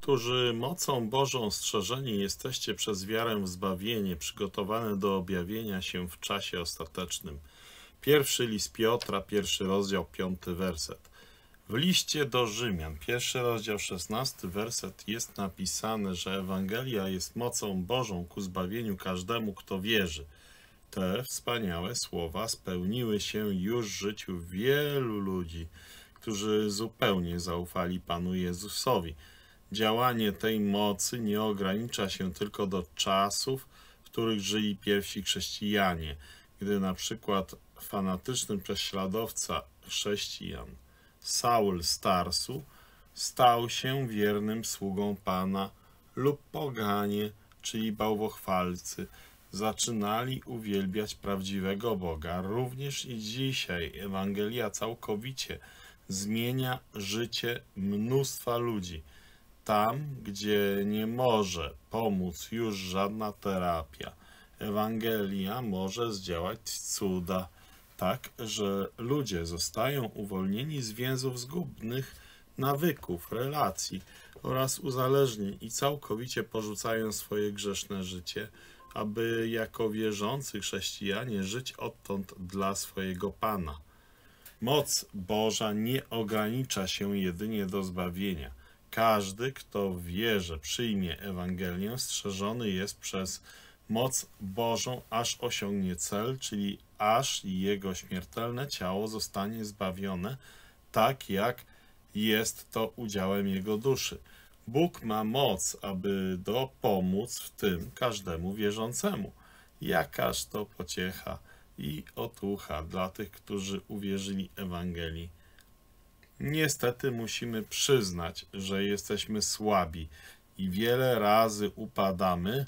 którzy mocą Bożą strzeżeni jesteście przez wiarę w zbawienie, przygotowane do objawienia się w czasie ostatecznym. Pierwszy list Piotra, 1 rozdział, 5 werset. W liście do Rzymian, 1 rozdział, 16 werset jest napisane, że Ewangelia jest mocą Bożą ku zbawieniu każdemu, kto wierzy. Te wspaniałe słowa spełniły się już w życiu wielu ludzi, którzy zupełnie zaufali Panu Jezusowi. Działanie tej mocy nie ogranicza się tylko do czasów, w których żyli pierwsi chrześcijanie, gdy na przykład fanatyczny prześladowca chrześcijan Saul z Tarsu stał się wiernym sługą Pana, lub poganie, czyli bałwochwalcy, zaczynali uwielbiać prawdziwego Boga. Również i dzisiaj Ewangelia całkowicie zmienia życie mnóstwa ludzi. Tam, gdzie nie może pomóc już żadna terapia, Ewangelia może zdziałać cuda, tak, że ludzie zostają uwolnieni z więzów zgubnych nawyków, relacji oraz uzależnień i całkowicie porzucają swoje grzeszne życie, aby jako wierzący chrześcijanie żyć odtąd dla swojego Pana. Moc Boża nie ogranicza się jedynie do zbawienia. Każdy, kto w wierze przyjmie Ewangelię, strzeżony jest przez moc Bożą, aż osiągnie cel, czyli aż jego śmiertelne ciało zostanie zbawione, tak jak jest to udziałem jego duszy. Bóg ma moc, aby dopomóc w tym każdemu wierzącemu. Jakaż to pociecha i otucha dla tych, którzy uwierzyli Ewangelii. Niestety musimy przyznać, że jesteśmy słabi i wiele razy upadamy.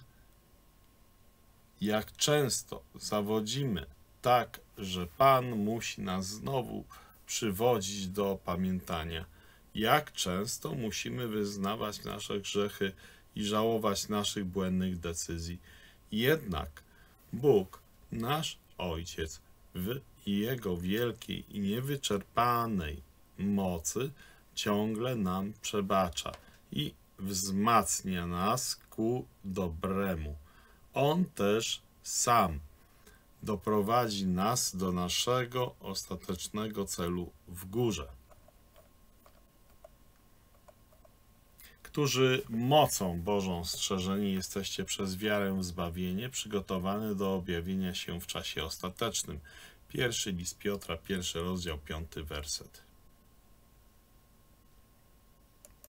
Jak często zawodzimy tak, że Pan musi nas znowu przywodzić do opamiętania. Jak często musimy wyznawać nasze grzechy i żałować naszych błędnych decyzji. Jednak Bóg, nasz Ojciec, w Jego wielkiej i niewyczerpanej mocy ciągle nam przebacza i wzmacnia nas ku dobremu. On też sam doprowadzi nas do naszego ostatecznego celu w górze. Którzy mocą Bożą strzeżeni jesteście przez wiarę w zbawienie, przygotowane do objawienia się w czasie ostatecznym. Pierwszy list Piotra, 1 rozdział, 5 werset.